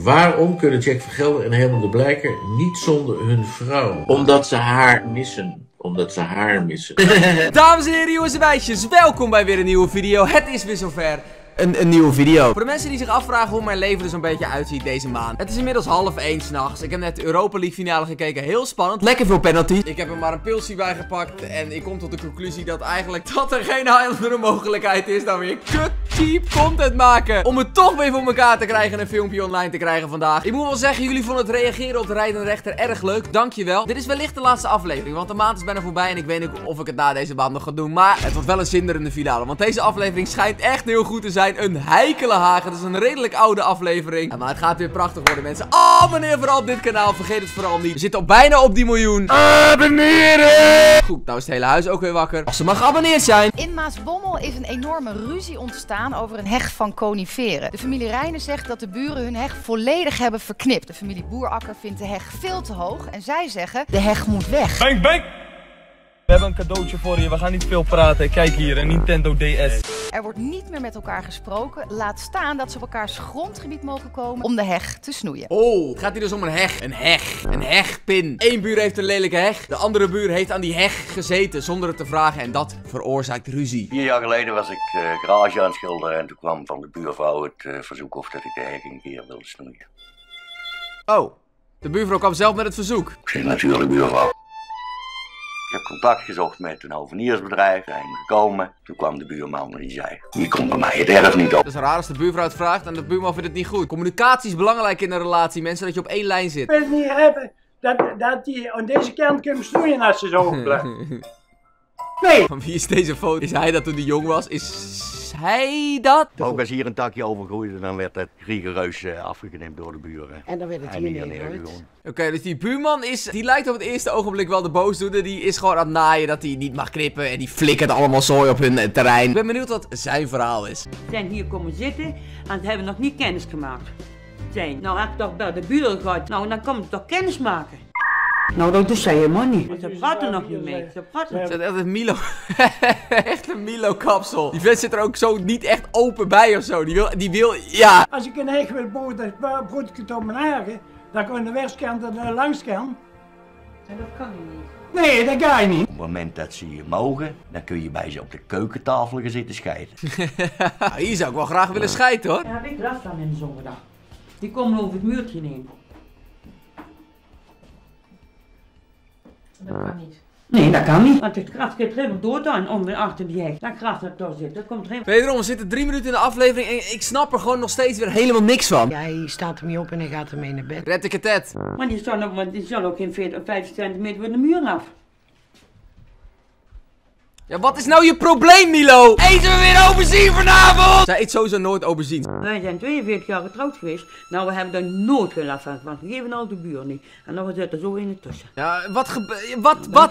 Waarom kunnen Jack van Gelder en Herman de Blijker niet zonder hun vrouw? Omdat ze haar missen. Dames en heren, jongens en meisjes, welkom bij weer een nieuwe video. Het is weer zover. Een nieuwe video. Voor de mensen die zich afvragen hoe mijn leven er zo'n beetje uitziet deze maand. Het is inmiddels 12:30 s'nachts. Ik heb net de Europa League finale gekeken. Heel spannend. Lekker veel penalties. Ik heb er maar een pilsje bij gepakt. En ik kom tot de conclusie dat eigenlijk dat er geen andere mogelijkheid is dan weer kut cheap content maken. Om het toch weer voor elkaar te krijgen en een filmpje online te krijgen vandaag. Ik moet wel zeggen, jullie vonden het reageren op de rijdende rechter erg leuk. Dankjewel. Dit is wellicht de laatste aflevering. Want de maand is bijna voorbij. En ik weet niet of ik het na deze maand nog ga doen. Maar het wordt wel een zinderende finale. Want deze aflevering schijnt echt heel goed te zijn. Een heikele hagen. Het is een redelijk oude aflevering. Ja, maar het gaat weer prachtig worden, mensen. Abonneer vooral op dit kanaal. Vergeet het vooral niet. We zitten al bijna op die miljoen. Abonneren! Goed, nou is het hele huis ook weer wakker. Als ze maar geabonneerd zijn. In Maasbommel is een enorme ruzie ontstaan over een heg van coniferen. De familie Rijnen zegt dat de buren hun heg volledig hebben verknipt. De familie Boerakker vindt de heg veel te hoog. En zij zeggen, de heg moet weg. Bang, bang! We hebben een cadeautje voor je, we gaan niet veel praten. Kijk hier, een Nintendo DS. Er wordt niet meer met elkaar gesproken. Laat staan dat ze op elkaars grondgebied mogen komen om de heg te snoeien. Oh, het gaat hier dus om een heg. Een hegpin. Eén buur heeft een lelijke heg. De andere buur heeft aan die heg gezeten zonder het te vragen. En dat veroorzaakt ruzie. 4 jaar geleden was ik garage aan het schilderen. En toen kwam van de buurvrouw het verzoek of dat ik de heg een keer wilde snoeien. Oh, de buurvrouw kwam zelf met het verzoek. Ik zeg natuurlijk buurvrouw. Ik heb contact gezocht met een hoveniersbedrijf, zijn gekomen. Toen kwam de buurman en die zei, je komt bij mij het erf niet op. Dat is raar als de buurvrouw het vraagt en de buurman vindt het niet goed. Communicatie is belangrijk in een relatie, mensen, dat je op één lijn zit. Ik wil het niet hebben dat die aan deze kant kunnen snoeien als ze zo blijft. Nee. Van wie is deze foto? Is hij dat toen hij jong was? Is hij dat? Ook als hier een takje overgroeide, dan werd het rigoureus afgeknipt door de buren. En dan werd het hier neergegooid. Oké, dus die buurman die lijkt op het eerste ogenblik wel de boosdoener. Die is gewoon aan het naaien dat hij niet mag knippen. En die flikkert allemaal zooi op hun terrein. Ik ben benieuwd wat zijn verhaal is. We zijn hier komen zitten en hebben nog niet kennis gemaakt. Nou, heb ik toch bij de buren gehad. Nou, dan kom ik toch kennis maken. Nou, dat doet zij helemaal niet. Want ze praten nog niet mee. Ze praten. Het is echt een Milo. Echt een Milo kapsel. Die vent zit er ook zo niet echt open bij of zo. Die wil, ja. Als ik een heg wil bouwen, dan broed ik het op mijn eigen. Dan kan de westkant en de langskant. En dat kan niet. Nee, dat ga je niet. Op het moment dat ze je mogen, dan kun je bij ze op de keukentafel gaan zitten scheiden. Nou, hier zou ik wel graag willen scheiden, hoor. Daar heb ik last van in de zomerdag. Die komen over het muurtje heen. Dat kan niet. Nee, dat kan niet. Want het gras gaat helemaal door dan, om en achter die heg. Dat gras dat daar zit, dat komt helemaal... Wederom, we zitten 3 minuten in de aflevering en ik snap er gewoon nog steeds weer helemaal niks van. Ja, hij staat ermee op en hij gaat ermee naar bed. Red ik het het. Maar die zal ook geen 40 of 50 centimeter van de muur af. Ja, wat is nou je probleem, Milo? Eten we weer aubergine vanavond? Zij eet sowieso nooit aubergine. Wij zijn 42 jaar getrouwd geweest. Nou, we hebben daar nooit geen last van. Want we geven al de buren niet. En dan zit er zo in het tussen. Ja, wat?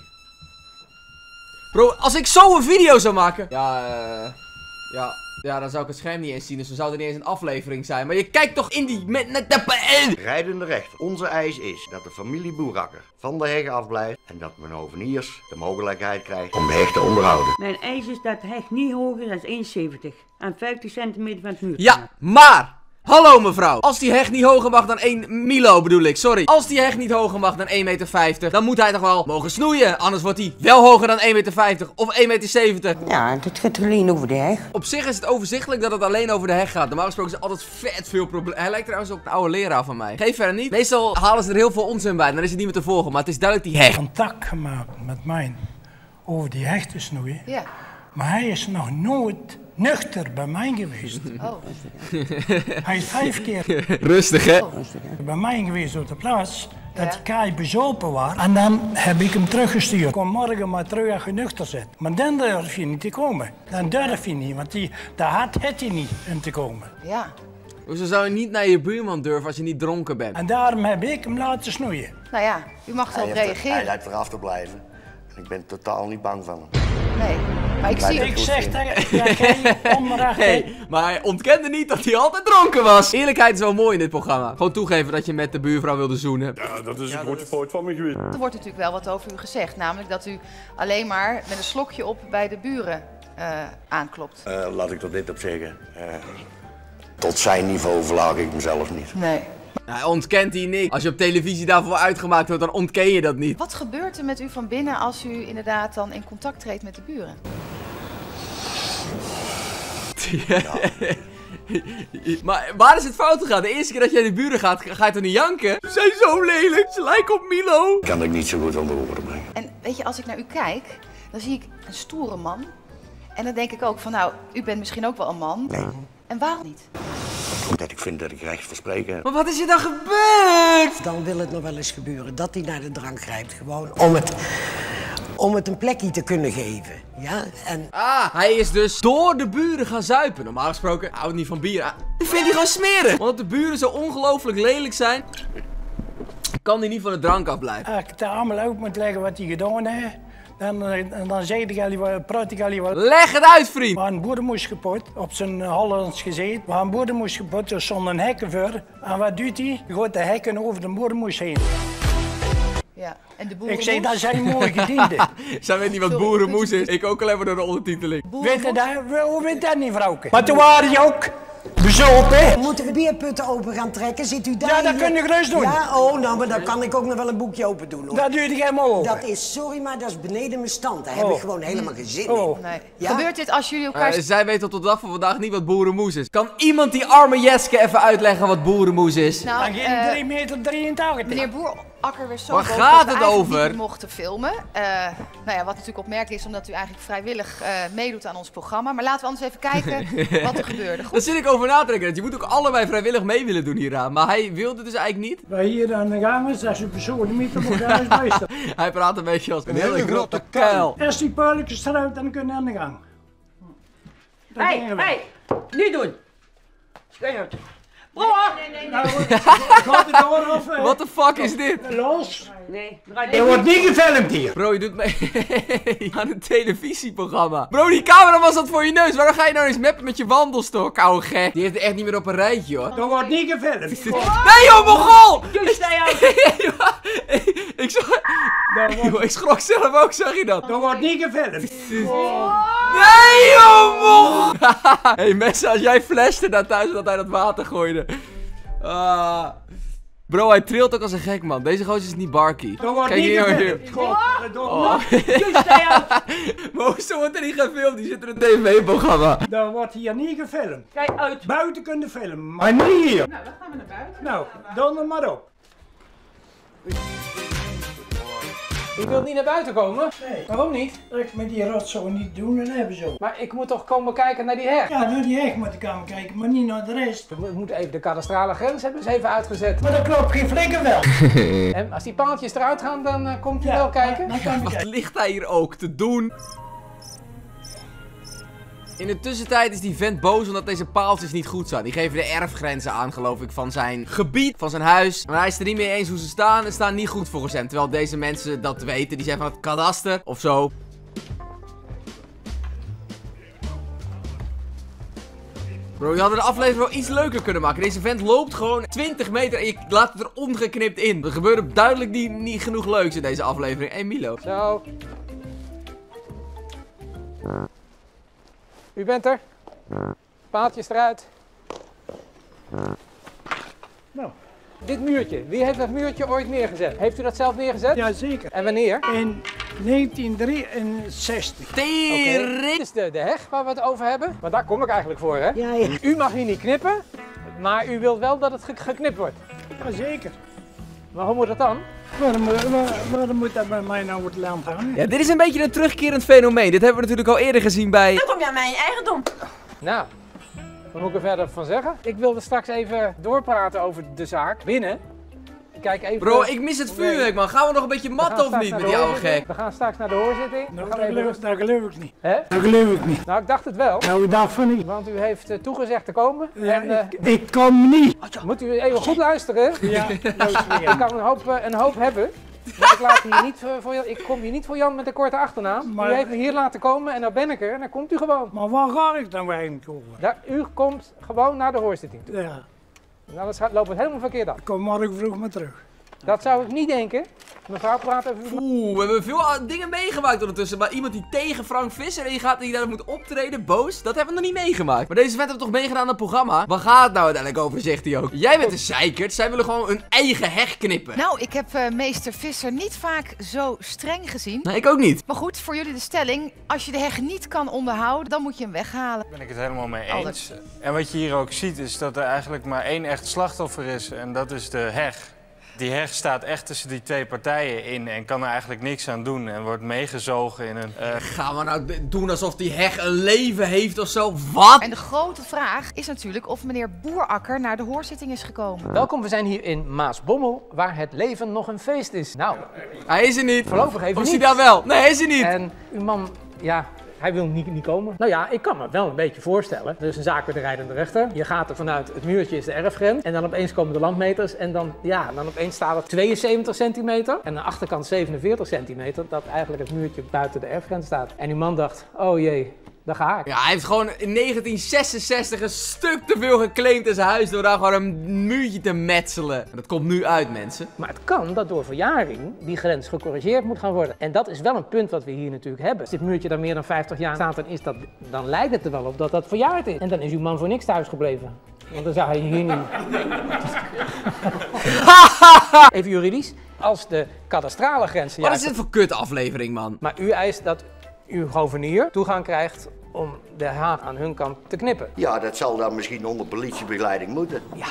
Bro, als ik zo een video zou maken... Ja, dan zou ik het scherm niet eens zien. Dus dan zou er niet eens een aflevering zijn. Maar je kijkt toch in die... Rijdende rechter. Onze eis is dat de familie Boerakker van de heg afblijft. En dat mijn hoveniers de mogelijkheid krijgen om de heg te onderhouden. Mijn eis is dat de heg niet hoger dan 1,70. En 50 centimeter van het muur. Ja, maar... Hallo mevrouw, als die heg niet hoger mag dan 1 Milo bedoel ik, sorry. Als die heg niet hoger mag dan 1,50 meter, dan moet hij toch wel mogen snoeien. Anders wordt hij wel hoger dan 1,50 meter of 1,70 meter. Ja, dat gaat alleen over de heg. Op zich is het overzichtelijk dat het alleen over de heg gaat. Normaal gesproken is er altijd vet veel problemen. Hij lijkt trouwens op een oude leraar van mij. Geef verder niet. Meestal halen ze er heel veel onzin bij, dan is het niet meer te volgen. Maar het is duidelijk die heg. Contact gemaakt met mij over die heg te snoeien. Ja. Maar hij is nog nooit nuchter bij mij geweest. Oh. Hij is 5 keer Rustig, hè? bij mij geweest op de plaats. Dat die kaai bezopen was. En dan heb ik hem teruggestuurd. Kom morgen maar terug als je nuchter zit. Maar dan durf je niet te komen. Dan durf je niet, want daar had hij niet om te komen. Ja. Hoezo zou je niet naar je buurman durven als je niet dronken bent? En daarom heb ik hem laten snoeien. Nou ja, u mag erop Hij reageren. lijkt eraf te blijven. En ik ben totaal niet bang van hem. Nee, maar ik zie... Ik zeg dat jij geen onrecht hebt. Nee, maar hij ontkende niet dat hij altijd dronken was. Eerlijkheid is wel mooi in dit programma. Gewoon toegeven dat je met de buurvrouw wilde zoenen. Ja, dat is een grote fout van me geweest. Er wordt natuurlijk wel wat over u gezegd. Namelijk dat u alleen maar met een slokje op bij de buren aanklopt. Laat ik er dit op zeggen. Tot zijn niveau verlaag ik mezelf niet. Nee. Hij ontkent hier niks. Als je op televisie daarvoor uitgemaakt wordt, dan ontken je dat niet. Wat gebeurt er met u van binnen als u inderdaad dan in contact treedt met de buren? Maar waar is het fout gegaan? De eerste keer dat jij de buren gaat, ga je toch niet janken? Ze zijn zo lelijk, ze lijken op Milo. Kan ik niet zo goed onder woorden brengen. En weet je, als ik naar u kijk, dan zie ik een stoere man. En dan denk ik ook van, nou, u bent misschien ook wel een man. Nee. En waarom niet? Omdat ik vind dat ik recht van spreken heb. Maar wat is er dan gebeurd? Dan wil het nog wel eens gebeuren dat hij naar de drank grijpt. Gewoon om het een plekje te kunnen geven. Ja? En... Hij is dus door de buren gaan zuipen. Normaal gesproken houdt niet van bier. Ik vind die gewoon smerig. Want de buren zo ongelooflijk lelijk zijn, kan hij niet van de drank afblijven. Als ik het allemaal uit moet leggen wat hij gedaan heeft, dan zeg ik al, praat ik al wat. Leg het uit, vriend. We hadden een boerenmoes kapot, op zijn Hollands gezeten. We hadden een boerenmoes kapot, er stond een hekken voor. En wat doet hij? Hij gooit de hekken over de boerenmoes heen. Ja. En de boeren. Ik zeg, dat zijn mooie gedienden. Zij weet niet wat boerenmoes is. Ik ook alleen maar door de ondertiteling. Weet je dat? Hoe weet dat niet, vrouwke? Maar toen waren je ook bezopen. We moeten de bierputten open gaan trekken. Zit u daar? Ja, dat kun je gerust doen. Ja, oh, nou, maar dan kan ik ook nog wel een boekje open doen, hoor. Dat duurt helemaal over. Dat is, sorry, maar dat is beneden mijn stand. Daar heb ik gewoon helemaal geen zin in. Nee. Ja? Gebeurt dit als jullie elkaar... Zij weet tot de dag van vandaag niet wat boerenmoes is. Kan iemand die arme Jeske even uitleggen wat boerenmoes is? Dan Nou, geen 3 meter 83. meneer Boerakker werd zo Waar boos gaat dat we het eigenlijk over? niet mochten filmen. Nou ja, wat natuurlijk opmerkelijk is, omdat u eigenlijk vrijwillig meedoet aan ons programma. Maar laten we anders even kijken wat er gebeurde. Goed? Daar zit ik over na te denken. Je moet ook allebei vrijwillig mee willen doen hieraan. Maar hij wilde dus eigenlijk niet. Wij hier aan de gang is, dat is een persoon niet op elkaar luisteren. Hij praat een beetje als een hele grote kuil. Als die puiletjes eruit, dan kunnen we aan de gang. Hé, nu doen. Schijnt. Broer! Gaat het door of... What the fuck is dit? Los. Nee, Er wordt niet gefilmd hier. Bro, je doet mee aan een televisieprogramma. Bro, die camera was dat voor je neus. Waarom ga je nou eens mappen met je wandelstok, ouwe gek? Die heeft het echt niet meer op een rijtje, hoor. Er wordt niet gefilmd. Nee, joh, Mongool! Ik zag... Ik schrok zelf ook, zag je dat? Er wordt niet gefilmd. Nee, joh, Mongool! Hey, mensen, als jij flashte naar thuis dat hij dat water gooide. Bro, hij trilt ook als een gek, man. Deze gozer is niet barky. Er wordt Kijk niet hier, gefilmd. Maar hoezo wordt er niet gefilmd? Die zit in een tv-programma. Er wordt hier niet gefilmd. Kijk uit. Buiten kunnen filmen, maar niet hier. Nou, dan gaan we naar buiten. Nou, dan er maar op. Ik wil niet naar buiten komen? Nee. Waarom niet? Ik met die rotzooi niet doen en hebben zo. Maar ik moet toch komen kijken naar die heg? Ja, naar die heg moet ik aan kijken, maar niet naar de rest. We moeten even de kadastrale grens hebben ze even uitgezet. Maar dat klopt geen flikker wel. En als die paaltjes eruit gaan, dan komt hij wel kijken. Dan kan ik Wat kijken. ligt hij hier ook te doen? In de tussentijd is die vent boos omdat deze paaltjes niet goed staan. Die geven de erfgrenzen aan, geloof ik, van zijn gebied, van zijn huis. Maar hij is er niet mee eens hoe ze staan en staan niet goed volgens hem. Terwijl deze mensen dat weten. Die zijn van het kadaster of zo. Bro, je had de aflevering wel iets leuker kunnen maken. Deze vent loopt gewoon 20 meter en je laat het er ongeknipt in. Er gebeurde duidelijk niet genoeg leuks in deze aflevering. Hé, Milo. Zo. U bent er. Paaltjes eruit. Nou. Dit muurtje. Wie heeft dat muurtje ooit neergezet? Heeft u dat zelf neergezet? Jazeker. En wanneer? In 1963. Tering! Dit is de heg waar we het over hebben. Maar daar kom ik eigenlijk voor, hè? Ja, ja. U mag hier niet knippen, maar u wilt wel dat het geknipt wordt. Jazeker. Maar hoe moet dat dan? Waarom moet dat bij mij nou het land gaan? Ja, dit is een beetje een terugkerend fenomeen. Dit hebben we natuurlijk al eerder gezien bij... Dan kom je aan mijn eigendom. Nou, wat moet ik er verder van zeggen? Ik wilde straks even doorpraten over de zaak binnen. Kijk even... Bro, ik mis het vuurwerk, man. Gaan we nog een beetje matten of niet met die oude gek? We gaan straks naar de hoorzitting. Nou, We gaan even rustig... dat geloof ik niet. Hè? Dat geloof ik niet. Nou, ik dacht het wel. Nou, ik dacht van niet. Want u heeft toegezegd te komen. Ja, En ik kom niet. moet u even goed luisteren. Ja, luister Ik kan een hoop hebben. Maar ik, laat hier niet ik kom hier niet voor Jan met een korte achternaam. Maar- U heeft me hier laten komen en nou ben ik er en dan komt u gewoon. Maar waar ga ik dan eigenlijk over? U komt gewoon naar de hoorzitting toe. Ja, Nou, dan loopt het helemaal verkeerd af. ik kom morgen vroeg maar terug. Dat zou ik niet denken. Mevrouw, praat even. Oeh, we hebben veel dingen meegemaakt ondertussen. Maar iemand die tegen Frank Visser ingaat, die daar moet optreden, boos, dat hebben we nog niet meegemaakt. Maar deze vent heeft toch meegedaan aan het programma? Waar gaat het nou uiteindelijk over, zegt hij ook. Jij bent een zeikert, zij willen gewoon hun eigen heg knippen. Nou, ik heb meester Visser niet vaak zo streng gezien. Nee, ik ook niet. Maar goed, voor jullie de stelling, als je de heg niet kan onderhouden, dan moet je hem weghalen. Daar ben ik het helemaal mee eens. En wat je hier ook ziet, is dat er eigenlijk maar één echt slachtoffer is. En dat is de heg. Die heg staat echt tussen die twee partijen in en kan er eigenlijk niks aan doen en wordt meegezogen in een... Gaan we nou doen alsof die heg een leven heeft of zo? Wat? En de grote vraag is natuurlijk of meneer Boerakker naar de hoorzitting is gekomen. Welkom, we zijn hier in Maasbommel, waar het leven nog een feest is. Nou, hij is er niet. Voorlopig even of niet. Is hij daar wel? Nee, hij is er niet. En uw man, ja... Hij wil niet komen. Nou ja, ik kan me wel een beetje voorstellen. Er is een zaak bij de rijdende rechter. Je gaat er vanuit, het muurtje is de erfgrens. En dan opeens komen de landmeters. En dan opeens staat er 72 centimeter. En aan de achterkant 47 centimeter. Dat eigenlijk het muurtje buiten de erfgrens staat. En uw man dacht, oh jee, daar ga ik. Ja, hij heeft gewoon in 1966 een stuk te veel geclaimd in zijn huis door daar gewoon een muurtje te metselen. Dat komt nu uit, mensen. Maar het kan dat door verjaring die grens gecorrigeerd moet gaan worden. En dat is wel een punt wat we hier natuurlijk hebben. Als dit muurtje dan meer dan 50 jaar staat, dan lijkt het er wel op dat dat verjaard is. En dan is uw man voor niks thuis gebleven. Want dan zou hij hier niet... Even juridisch. Als de kadastrale grens... Wat is dit voor kut aflevering, man? Maar u eist dat uw governeur toegang krijgt om de haag aan hun kant te knippen. Ja, dat zal dan misschien onder politiebegeleiding moeten. Ja.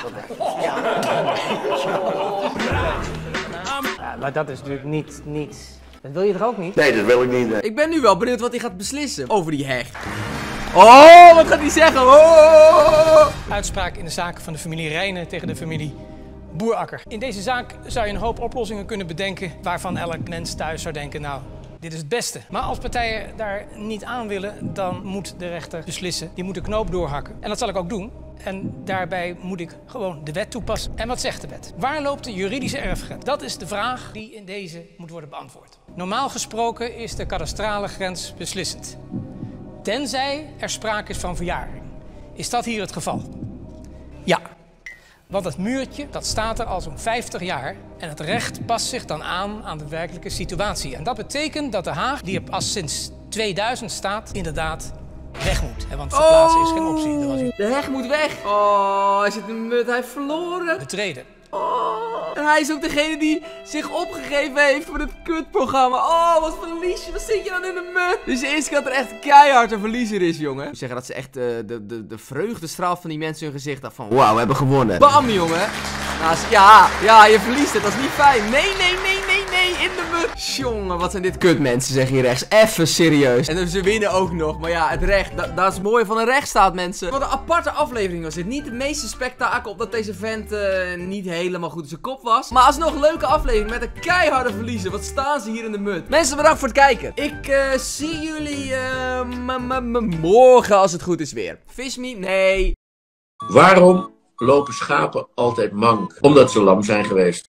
Maar dat is natuurlijk niet... Dat wil je toch ook niet? Nee, dat wil ik niet. Ik ben nu wel benieuwd wat hij gaat beslissen over die heg. Oh, wat gaat hij zeggen? Oh! Uitspraak in de zaak van de familie Rijnen tegen de familie Boerakker. In deze zaak zou je een hoop oplossingen kunnen bedenken waarvan elk mens thuis zou denken, nou, dit is het beste. Maar als partijen daar niet aan willen, dan moet de rechter beslissen. Die moet de knoop doorhakken. En dat zal ik ook doen. En daarbij moet ik gewoon de wet toepassen. En wat zegt de wet? Waar loopt de juridische erfgrens? Dat is de vraag die in deze moet worden beantwoord. Normaal gesproken is de kadastrale grens beslissend. Tenzij er sprake is van verjaring. Is dat hier het geval? Ja. Want het muurtje, dat staat er al zo'n 50 jaar en het recht past zich dan aan de werkelijke situatie. En dat betekent dat de Haag, die er pas sinds 2000 staat, inderdaad weg moet. Want verplaatsen is geen optie. De heg moet weg. Oh, hij zit in de mut, hij heeft verloren. Betreden. Oh, en hij is ook degene die zich opgegeven heeft voor dit kutprogramma. Oh, wat verlies je? Wat zit je dan in de mut? Dus de eerste keer dat er echt keihard een verliezer is, jongen. Ik moet zeggen dat ze echt de vreugde straalt van die mensen in hun gezicht af van, wauw, we hebben gewonnen. Bam, jongen. Nou, ja, je verliest het. Dat is niet fijn. Nee, in de mut. Jongen, wat zijn dit kutmensen, zeg hier rechts. Even serieus. En ze winnen ook nog. Maar ja, het recht, dat is het mooie van een rechtsstaat, mensen. Wat een aparte aflevering was dit. Niet de meeste spektakel op dat deze vent niet helemaal goed in zijn kop was. Maar alsnog een leuke aflevering met een keiharde verliezer. Wat staan ze hier in de mut. Mensen, bedankt voor het kijken. Ik zie jullie morgen als het goed is weer. Fish me? Nee. Waarom lopen schapen altijd mank? Omdat ze lam zijn geweest.